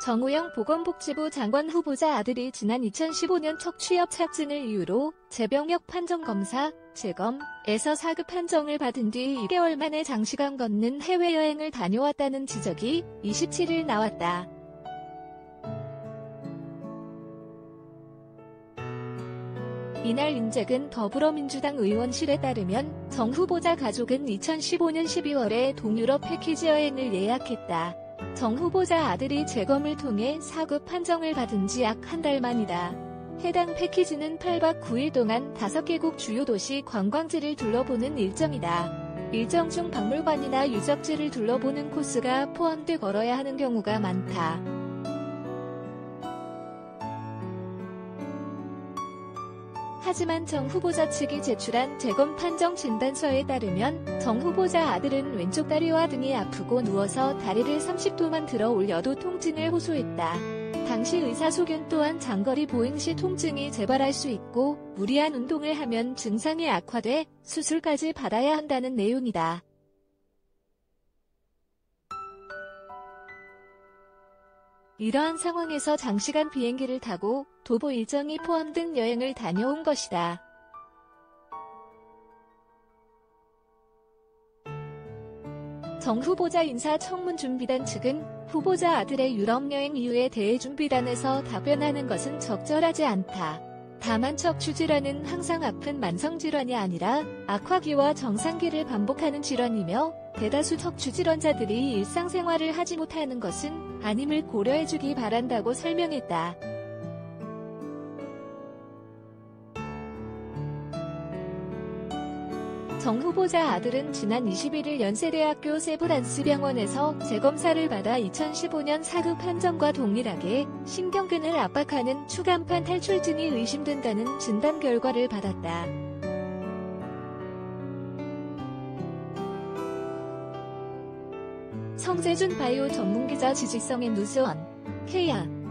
정우영 보건복지부 장관 후보자 아들이 지난 2015년 첫 취업 착진을 이유로 재병역 판정검사, 재검에서 4급 판정을 받은 뒤 2개월 만에 장시간 걷는 해외여행을 다녀왔다는 지적이 27일 나왔다. 이날 인재근 더불어민주당 의원실에 따르면 정 후보자 가족은 2015년 12월에 동유럽 패키지 여행을 예약했다. 정 후보자 아들이 재검을 통해 4급 판정을 받은 지 약 한 달 만이다. 해당 패키지는 8박 9일 동안 5개국 주요 도시 관광지를 둘러보는 일정이다. 일정 중 박물관이나 유적지를 둘러보는 코스가 포함돼 걸어야 하는 경우가 많다. 하지만 정 후보자 측이 제출한 재검 판정 진단서에 따르면 정 후보자 아들은 왼쪽 다리와 등이 아프고 누워서 다리를 30도만 들어 올려도 통증을 호소했다. 당시 의사소견 또한 장거리 보행 시 통증이 재발할 수 있고 무리한 운동을 하면 증상이 악화돼 수술까지 받아야 한다는 내용이다. 이러한 상황에서 장시간 비행기를 타고 도보 일정이 포함된 여행을 다녀온 것이다. 정 후보자 인사청문준비단 측은 후보자 아들의 유럽여행 이유에 대해 준비단에서 답변하는 것은 적절하지 않다. 다만 척추질환은 항상 아픈 만성질환이 아니라 악화기와 정상기를 반복하는 질환이며 대다수 척추질환자들이 일상생활을 하지 못하는 것은 아님을 고려해주기 바란다고 설명했다. 정 후보자 아들은 지난 21일 연세대학교 세브란스병원에서 재검사를 받아 2015년 4급 판정과 동일하게 신경근을 압박하는 추간판 탈출증이 의심된다는 진단 결과를 받았다. 성재준 바이오 전문기자 지직성의 뉴스원 K야